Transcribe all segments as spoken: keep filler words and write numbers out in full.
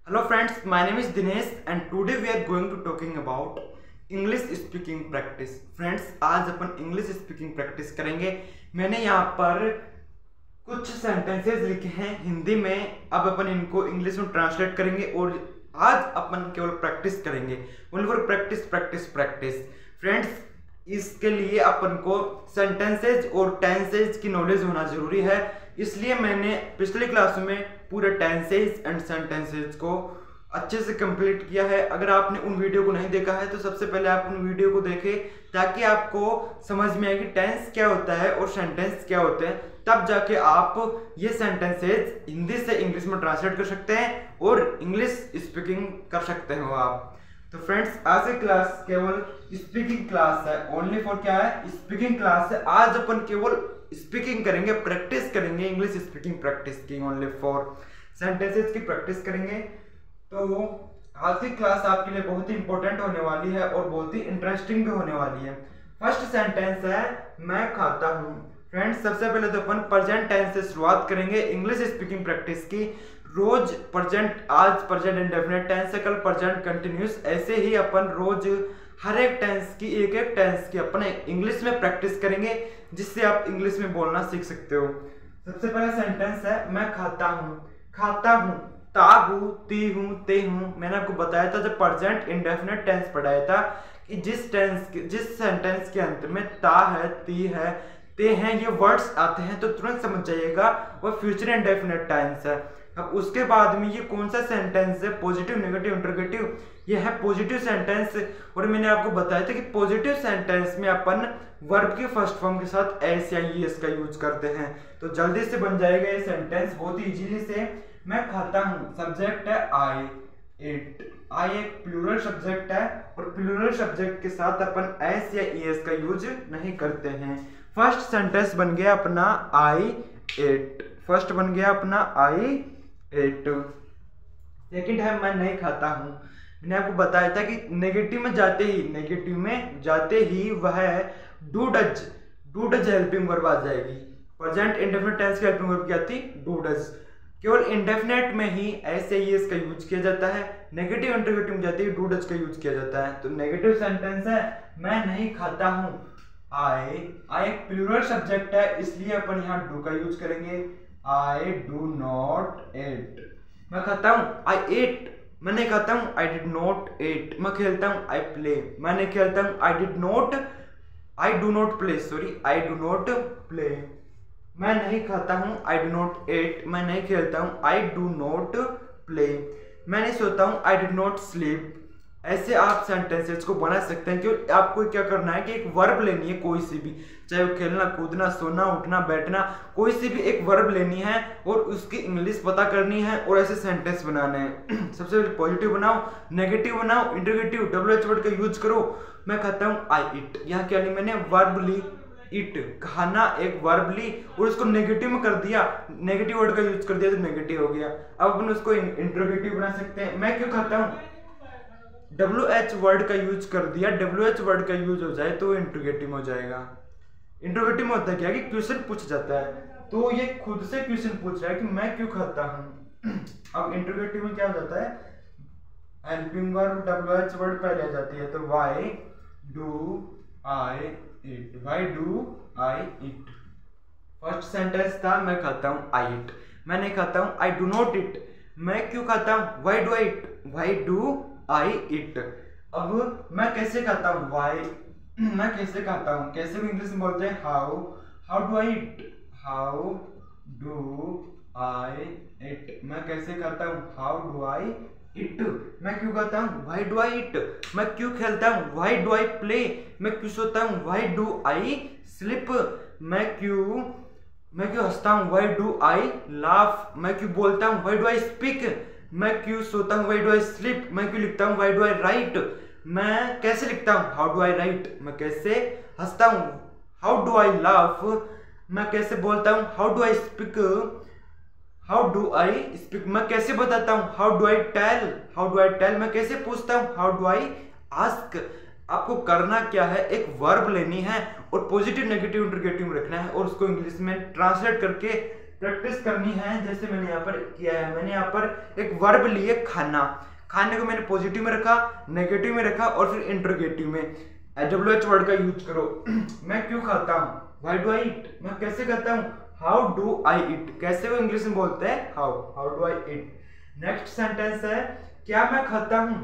Hello friends, my name is Dinesh and today we are going to talking about English speaking practice. Friends, आज अपन English speaking practice करेंगे। मैंने यहाँ पर कुछ सेंटेंसेस लिखे हैं हिंदी में, अब अपन इनको इंग्लिश में ट्रांसलेट करेंगे और आज अपन केवल प्रैक्टिस करेंगे। Only for practice practice practice. Friends, इसके लिए अपन को सेंटेंसेज और टेंसेज की नॉलेज होना जरूरी है, इसलिए मैंने पिछली क्लास में पूरे टेंसेज एंड सेंटेंसेज को अच्छे से कंप्लीट किया है। अगर आपने उन वीडियो को नहीं देखा है तो सबसे पहले आप उन वीडियो को देखें ताकि आपको समझ में आए कि टेंस क्या होता है और सेंटेंस क्या होते हैं, तब जाके आप ये सेंटेंसेज हिंदी से इंग्लिश में ट्रांसलेट कर सकते हैं और इंग्लिश स्पीकिंग कर सकते हो आप। तो फ्रेंड्स, आज की क्लास केवल स्पीकिंग क्लास है। ओनली फॉर क्या है? स्पीकिंग क्लास है। आज अपन केवल स्पीकिंग करेंगे, प्रैक्टिस करेंगे, इंग्लिश स्पीकिंग प्रैक्टिस की। ओनली फॉर सेंटेंसेस की प्रैक्टिस करेंगे। तो आज की क्लास आपके लिए बहुत ही इंपॉर्टेंट होने वाली है और बहुत ही इंटरेस्टिंग भी होने वाली है। फर्स्ट सेंटेंस है मैं खाता हूँ। फ्रेंड्स, सबसे पहले तो अपन प्रेजेंट टेंस से शुरुआत करेंगे इंग्लिश स्पीकिंग प्रैक्टिस की। रोज प्रेजेंट, आज प्रेजेंट इंडेफिनिट टेंस है, कल प्रेजेंट कंटिन्यूस, ऐसे ही अपन रोज हर एक टेंस की एक एक टेंस की अपन इंग्लिश में प्रैक्टिस करेंगे, जिससे आप इंग्लिश में बोलना सीख सकते हो। सबसे पहला सेंटेंस है मैं खाता हूँ। खाता हूँ, ता हूँ, ती हूँ, ते हूँ। मैंने आपको बताया था जब प्रेजेंट इंडेफिनिट टेंस पढ़ाया था कि जिस टेंस जिस सेंटेंस के अंत में ता है, ती है, ते हैं, ये वर्ड्स आते हैं तो तुरंत समझ जाइएगा वो फ्यूचर इंडेफिनिट टेंस है। अब उसके बाद में ये कौन सा सेंटेंस है? Positive, negative, interrogative. ये है पॉजिटिव सेंटेंस। और मैंने आपको बताया था कि पॉजिटिव सेंटेंस में अपन वर्ब की फर्स्ट फॉर्म के साथ एस या ईएस का यूज करते हैं, तो जल्दी से बन जाएगा ये सेंटेंस बहुत ही इजीली से। मैं खाता हूँ, सब्जेक्ट है आई, इट। आई एक प्लूरल सब्जेक्ट है और प्लूरल सब्जेक्ट के साथ अपन एस या ईएस का यूज नहीं करते हैं। फर्स्ट सेंटेंस बन गया अपना आई इट। फर्स्ट बन गया अपना आई इट। सेकंड है मैं नहीं खाता हूँ। मैंने आपको बताया था कि नेगेटिव में जाते ही नेगेटिव में जाते ही वह do does do does helping verb आ जाएगी। प्रेजेंट इंडेफिनिट टेंस की हेल्पिंग वर्ब क्या थी? Do does. केवल इंडेफिनिट में ही ऐसे ही इसका यूज किया जाता है। नेगेटिव इंटरोगेटिव में जाते ही डू डज का यूज किया जाता है। तो नेगेटिव सेंटेंस है मैं नहीं खाता हूँ। आई आई एक प्लूरल सब्जेक्ट है, इसलिए अपन यहाँ डू का यूज करेंगे। I do not eat. मैं खाता हूँ, आई ईट। मैं नहीं खाता हूँ, आई डिड नॉट ईट। मैं खेलता हूँ, आई प्ले। मैं नहीं खेलता हूँ, I did not I do not play sorry I do not play. मैं नहीं खाता हूँ, आई डू नॉट ईट। मैं नहीं खेलता हूँ, आई डू नॉट प्ले। मैं नहीं सोता हूँ, आई डिड नॉट स्लीप। ऐसे आप सेंटेंसेस को बना सकते हैं। क्यों? आपको क्या करना है कि एक वर्ब लेनी है, कोई सी भी, चाहे वो खेलना, कूदना, सोना, उठना, बैठना, कोई सी भी एक वर्ब लेनी है और उसकी इंग्लिश पता करनी है और ऐसे सेंटेंस बनाने हैं। सबसे पहले पॉजिटिव बनाओ, नेगेटिव बनाओ, इंटरोगेटिव, डब्ल्यू एच वर्ड का यूज करो। मैं खाता हूँ, आई इट। यहाँ क्या ली मैंने? वर्ब ली, इट, खाना एक वर्ब ली और उसको नेगेटिव में कर दिया, नेगेटिव वर्ड का यूज कर दिया तो नेगेटिव हो गया। अब अपन उसको इंटरोगेटिव बना सकते हैं। मैं क्यों खाता हूँ? डब्ल्यू एच वर्ड का यूज कर दिया, डब्ल्यू एच वर्ड का यूज हो जाए तो इंटरोगेटिव हो जाएगा। इंटरोगेटिव में होता है क्या कि क्वेश्चन पूछ जाता है, तो ये खुद से क्वेश्चन पूछ रहा है कि मैं क्यों खाता हूँ। अब इंटरोगेटिव में क्या हो जाता है? Helping verb W H word पहले आ जाती है, तो why do I eat. Why do I eat. First sentence था मैं खाता हूँ, आई ईट। मैं नहीं खाता हूँ, आई डू नॉट ईट। मैं क्यों खाता हूँ? Why do I eat. Why do I eat. अब मैं कैसे खाता हूँ? वाई। मैं कैसे खाता हूँ? कैसे भी इंग्लिश में बोलते हैं how. How do I eat. How do I eat. मैं कैसे खाता हूँ? How do I eat. मैं क्यों खाता हूँ? Why do I eat. मैं क्यों खेलता हूँ? Why do I play. मैं क्यों सोता हूँ? Why do I sleep. मैं क्यों मैं क्यों हंसता हूँ? Why do I laugh. मैं क्यों बोलता हूँ? Why do I speak. मैं क्यों सोता हूँ? Why do I sleep. मैं क्यों लिखता हूँ? Why do I write. मैं कैसे लिखता हूँ? How do I write. मैं कैसे हंसता हूँ? How do I laugh. मैं कैसे बोलता हूँ? How do I speak. How do I speak. मैं कैसे बताता हूँ? How do I tell. How do I tell. मैं कैसे पूछता हूँ? How do I ask. आपको करना क्या है? एक वर्ब लेनी है और पॉजिटिव, नेगेटिव, इंटरोगेटिव में रखना है और उसको इंग्लिश में ट्रांसलेट करके प्रैक्टिस करनी है जैसे मैंने यहाँ पर किया है। मैंने यहाँ पर एक वर्ब लिए खाना, खाने को मैंने पॉजिटिव में रखा, नेगेटिव में रखा और फिर इंट्रोगेटिव में डब्ल्यू एच वर्ड का यूज करो। मैं क्यों खाता हूँ, व्हाई डू आई ईट, मैं कैसे खाता हूँ, हाउ डू आई ईट, कैसे वो इंग्लिश में बोलते हैं how, how do I eat. Next sentence है क्या मैं खाता हूँ,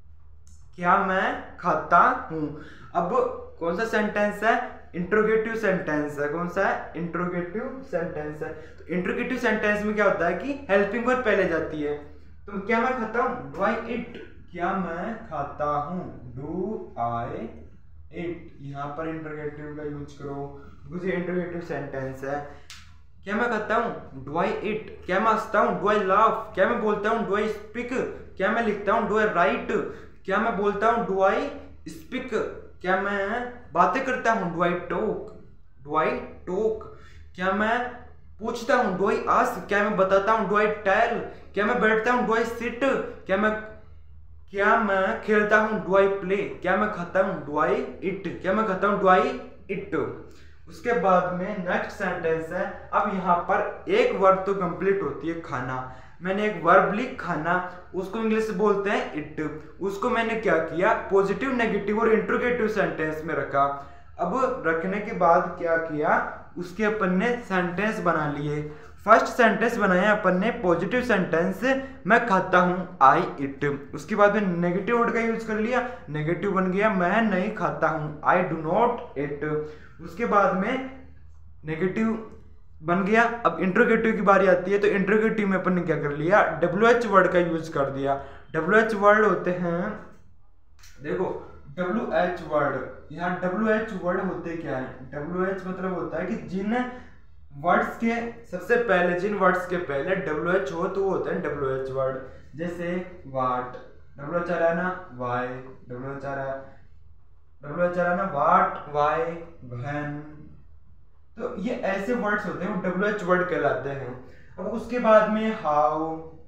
क्या मैं खाता हूँ। अब कौन सा सेंटेंस है, इंट्रोगेटिव सेंटेंस है। कौन सा है, इंट्रोगेटिव सेंटेंस है। तो इंट्रोगेटिव सेंटेंस में क्या होता है कि हेल्पिंग वर्ब पहले जाती है। तो क्या मैं खाता हूँ, डू आई ईट, क्या मैं खाता हूँ, डू आई ईट। यहाँ पर इंट्रोगेटिव का यूज करो क्योंकि ये इंट्रोगेटिव सेंटेंस है। क्या मैं खाता हूँ, डू आई ईट, क्या मैं हंसता हूँ, डू आई लाफ, क्या मैं बोलता हूँ, डू आई स्पीक, क्या मैं लिखता हूँ, डू आई राइट, क्या मैं बोलता हूँ, डू आई स्पीक, क्या मैं बातें करता हूँ, do I talk, do I talk, क्या मैं पूछता हूँ, डू आई आस्क, क्या मैं बताता हूँ, डू आई टेल, क्या मैं बैठता हूँ, डू आई सिट, क्या मैं क्या मैं खेलता हूँ, डू आई प्ले, क्या मैं खाता हूँ, डू आई इट, क्या मैं खाता हूँ, डू आई इट। उसके बाद में नेक्स्ट सेंटेंस है। अब यहाँ पर एक वर्ब तो कंप्लीट होती है खाना, मैंने एक वर्ब ली खाना, उसको इंग्लिश से बोलते हैं इट, उसको मैंने क्या किया, पॉजिटिव नेगेटिव और इंट्रोगेटिव सेंटेंस में रखा। अब रखने के बाद क्या किया, उसके अपन ने सेंटेंस बना लिए। फर्स्ट सेंटेंस बनाया अपन ने पॉजिटिव सेंटेंस, मैं खाता हूँ आई इट। उसके बाद में नेगेटिव वर्ड का यूज कर लिया, नेगेटिव बन गया मैं नहीं खाता हूँ, आई डू नॉट इट। उसके बाद में नेगेटिव बन गया। अब इंट्रोगेटिव की बारी आती है, तो इंट्रोगेटिव में अपन ने क्या कर लिया, डब्ल्यू एच वर्ड का यूज कर दिया। डब्ल्यू एच वर्ड होते हैं, देखो डब्ल्यू एच वर्ड, यहाँ डब्ल्यू एच वर्ड होते क्या है, डब्ल्यू एच मतलब होता है कि जिन वर्ड्स के सबसे पहले, जिन वर्ड्स के पहले डब्ल्यू एच हो तो वो होते हैं डब्ल्यू एच वर्ड। जैसे वाट, डब्ल्यू एच आ रहा है ना, वाई, डब्ल्यू एच आ रहा है, डब्ल्यू एच आ रहा है ना, वाट, वाई, व्हेन। तो ये ऐसे वर्ड्स होते हैं, वो डब्ल्यू एच वर्ड कहलाते हैं। अब उसके बाद में हाउ,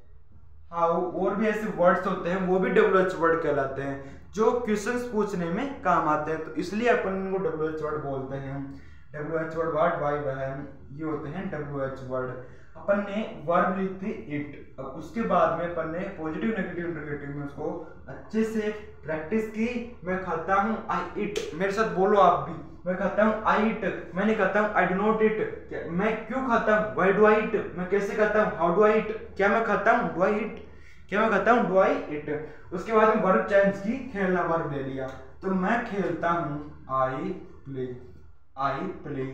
हाउ और भी ऐसे वर्ड्स होते हैं, वो भी डब्ल्यू एच वर्ड कहलाते हैं, जो क्वेश्चंस पूछने में काम आते हैं। तो इसलिए अपन इनको डब्ल्यू एच वर्ड बोलते हैं। W H word, what, why, when, ये होते हैं डब्ल्यू एच वर्ड। अपन ने वर्ब ली थी इट। अब उसके बाद में अपन ने पॉजिटिव नेगेटिव इंट्रोगेटिव में उसको अच्छे से प्रैक्टिस की। मैं खाता हूँ आई इट, मेरे साथ बोलो आप भी, मैं खाता हूँ आई इट, मैं नहीं खाता हूँ आई डू नॉट इट। मैं क्यों खाता हूँ, व्हाई डू आई इट, मैं कैसे खाता हूँ, हाउ डू आई इट, क्या मैं खाता हूँ, डू आई इट, क्या मैं खाता हूँ, डू आई इट। उसके बाद में वर्ब चेंज की, खेलना वर्ब ले लिया, तो मैं खेलता हूँ आई प्ले, आई प्ले।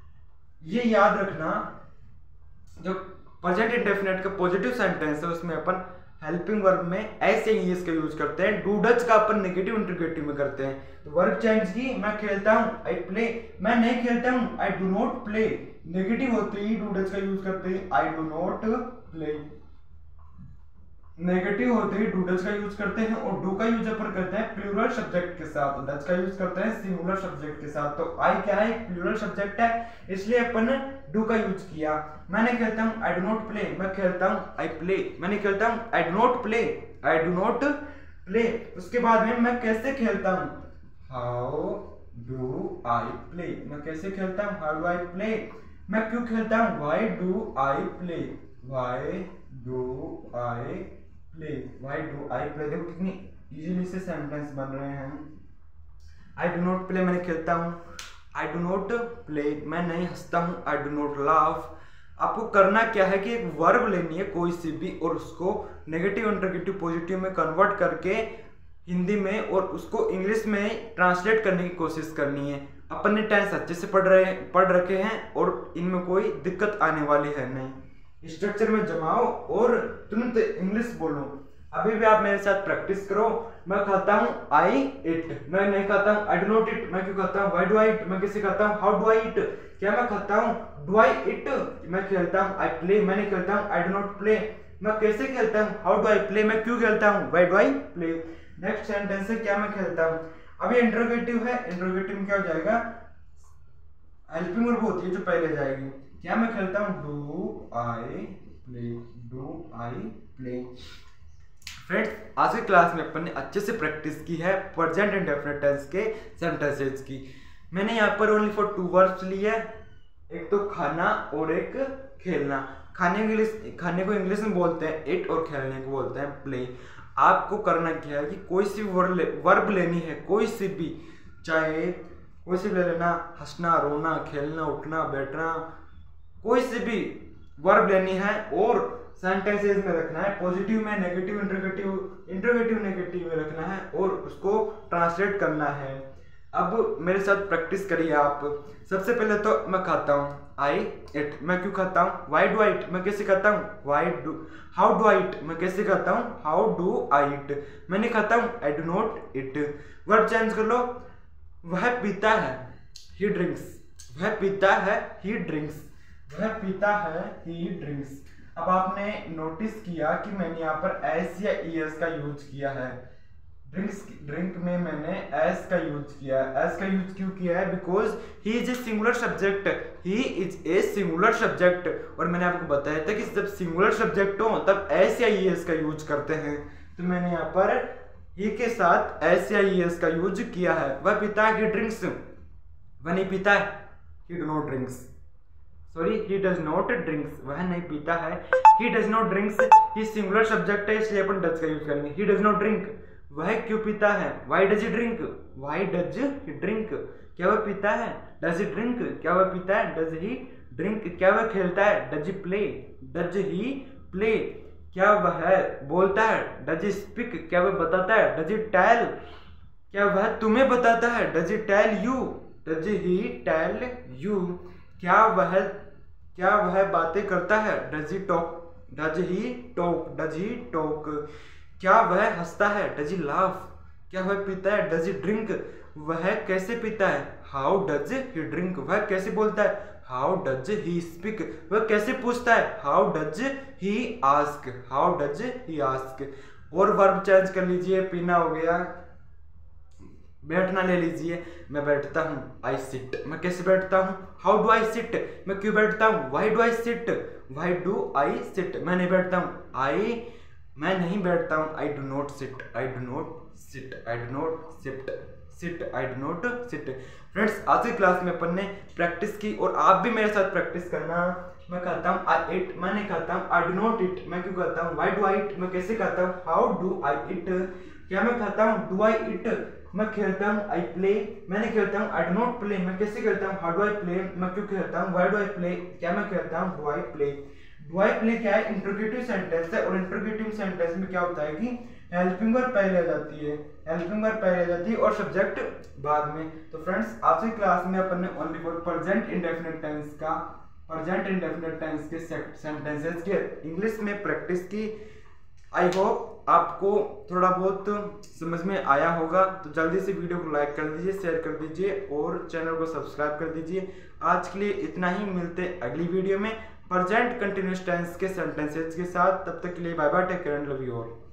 ये याद रखना, जो प्रेजेंट इंडेफिनिट का पॉजिटिव सेंटेंस है उसमें अपन हेल्पिंग वर्ब में ऐसे इंग्लिश का यूज करते हैं, डू डच का अपन नेगेटिव इंट्रोगेटिव में करते हैं। तो वर्ब चेंज की, मैं खेलता हूँ आई प्ले, मैं नहीं खेलता हूँ I do not play. Negative होते ही डू डच का यूज करते हैं, I do not play. Negative होते ही डू डच का यूज करते हैं, और डू का यूज अपन करते हैं प्लूरल सब्जेक्ट के साथ, डच का यूज करते हैं सिंगुलर सब्जेक्ट के साथ। तो आई क्या है, प्लूरल सब्जेक्ट है, इसलिए अपन ने डू का यूज किया। मैं नहीं खेलता हूँ आई डू नॉट प्ले, मैं खेलता हूँ आई प्ले, मैं नहीं खेलता हूँ I do not play, I do not play. उसके बाद में मैं कैसे खेलता हूँ, हाउ डू आई प्ले, मैं कैसे खेलता हूँ, हाउ डू आई प्ले। मैं क्यों खेलता हूँ, why do I play, why do I play, why do I play. देखो कितनी इजीली से सेंटेंस बन रहे हैं। आई डू नॉट प्ले, मैंने खेलता हूँ, आई डू नॉट प्ले, मैं नहीं हंसता हूँ, आई डू नॉट लाफ। आपको करना क्या है कि एक वर्ब लेनी है कोई सी भी, और उसको नेगेटिव इंट्रोगेटिव पॉजिटिव में कन्वर्ट करके हिंदी में और उसको इंग्लिश में ट्रांसलेट करने की कोशिश करनी है। अपन ने टेंस अच्छे से पढ़ रहे पढ़ रखे हैं और इनमें कोई दिक्कत आने वाली है नहीं। स्ट्रक्चर में जमाओ और तुरंत इंग्लिश बोलो। अभी भी आप मेरे साथ प्रैक्टिस करो। मैं खाता हूँ आई इट, मैं नहीं खाता हूँ आई डू नॉट इट, मैं क्यों खाता हूँ, व्हाई डू आई इट, मैं कैसे खाता हूँ, हाउ डू आई इट, क्या मैं खाता हूँ, डू आई इट। मैं खेलता हूँ आई प्ले, मैं नहीं खेलता हूँ आई डू नॉट प्ले। मैं कैसे खेलता हूँ, हाउ डू आई प्ले, मैं क्यों खेलता हूँ, why do I play. Next sentence है क्या मैं खेलता हूँ। अभी इंट्रोगेटिव है, इंट्रोगेटिव में क्या हो जाएगा, हेल्पिंग वर्ब होती है जो पहले जाएगी। क्या मैं खेलता हूँ, do I play, do I play. Friends, आज की क्लास में अपन ने अच्छे से प्रैक्टिस की है प्रेजेंट इंडेफिनिट टेंस के सेंटेंसेस की। मैंने यहाँ पर ओनली फॉर टू वर्ड्स लिए, एक तो खाना और एक खेलना। खाने को इंग्लिश खाने को इंग्लिश में बोलते हैं इट और खेलने को बोलते हैं प्ले। आपको करना क्या है कि कोई सी वर्ब लेनी है, कोई सी भी, चाहे कोई सी भी ले लेना, हंसना, रोना, खेलना, उठना, बैठना, कोई सी भी वर्ब लेनी है और सेंटेंसेस में रखना है, पॉजिटिव में, नेगेटिव, इंटरोगेटिव इंटरोगेटिव नेगेटिव में रखना है और उसको ट्रांसलेट करना है। अब मेरे साथ प्रैक्टिस करिए आप। सबसे पहले तो मैं खाता हूँ, आई इट, मैं क्यों खाता हूँ, वाई डू आई इट, मैं कैसे खाता हूँ, why do how do I eat, मैं कैसे खाता हूँ, हाउ डू आई इट, मैं नहीं खाता हूँ, I do not eat. Verb change कर लो, वह पीता है, ही ड्रिंक्स, वह पीता है, ही ड्रिंक्स, वह पीता है, ही ड्रिंक्स। अब आपने नोटिस किया कि मैंने यहाँ पर एस या ईएस का यूज किया है। ड्रिंक्स ड्रिंक में मैंने एस का यूज किया है। एस का यूज क्यों किया है? Because he is a singular subject, he is a singular subject. और मैंने आपको बताया था कि जब सिंगुलर सब्जेक्ट हो तब एस या ईएस का यूज करते हैं। तो मैंने यहाँ पर ही के साथ एस या ईएस का यूज किया है। वह पीता है, ही ड्रिंक्स, वह नहीं पीता है, he do not drinks, sorry he does not drinks, वह नहीं पीता है, he does not drinks. He singular subject है इसलिए अपन डज का यूज करेंगे। ही डज नॉट ड्रिंक, वह क्यों पीता है, why does he drink, why does he drink, क्या वह पीता है, डज ही ड्रिंक, क्या वह पीता है, डज ही ड्रिंक, क्या वह खेलता है, does he play, does he play, क्या वह बोलता है, डज ही स्पीक, क्या वह बताता है, डज ही टेल, क्या वह तुम्हें बताता है, does he tell you, does he tell you, क्या वह क्या वह बातें करता है, does he talk, does he talk, does he talk, क्या वह हंसता है, डज ही लाफ, क्या वह पीता है, डज ही ड्रिंक, वह कैसे पीता है, हाउ डज ही ड्रिंक, वह कैसे बोलता है, हाउ डज ही स्पीक, वह कैसे पूछता है, how does he ask, how does he ask. और वर्ब चेंज कर लीजिए, पीना हो गया, बैठना ले लीजिए, मैं बैठता हूँ, आई सिट, मैं कैसे बैठता हूँ, हाउ डू आई सिट, मैं क्यों बैठता हूँ, why do I sit, why do I sit, मैं नहीं बैठता हूँ, आई मैं नहीं बैठता हूँ, I do not sit, I do not sit, I do not sit sit I do not sit. Friends, आज की क्लास में अपन ने प्रैक्टिस की और आप भी मेरे साथ प्रैक्टिस करना। मैं कहता हूँ आई इट, मैं नहीं कहता हूँ, आई डू नॉट इट, मैं क्यों कहता हूँ, वाई डू आई इट, मैं कैसे कहता हूँ, हाउ डू आई इट, क्या मैं कहता हूँ, डू आई इट, मैं खेलता हूँ, आई प्ले, मैं नहीं खेलता हूँ, आई डू नॉट प्ले, मैं कैसे खेलता हूँ, हाउ डू आई प्ले, मैं क्यों खेलता हूँ, वाई डू आई प्ले, क्या मैं खेलता हूँ, do I play. Do I play क्या है, इंटरोगेटिव सेंटेंस है और इंटरोगेटिव सेंटेंस में क्या होता है कि हेल्पिंग वर्ब पहले आ जाती है, हेल्पिंग वर्ब पहले आ जाती है और सब्जेक्ट बाद में। तो फ्रेंड्स, आज की क्लास में अपन ने only for present indefinite tense का प्रेजेंट इंडेफिनिट टेंस के सेंटेंसेस के इंग्लिश में प्रैक्टिस की। आई होप आपको थोड़ा बहुत समझ में आया होगा। तो जल्दी से वीडियो को लाइक कर दीजिए, शेयर कर दीजिए और चैनल को सब्सक्राइब कर दीजिए। आज के लिए इतना ही, मिलते अगली वीडियो में प्रेजेंट कंटिन्यूअस टेंस के सेंटेंसेस के साथ। तब तक के लिए bye bye, take care and love you all.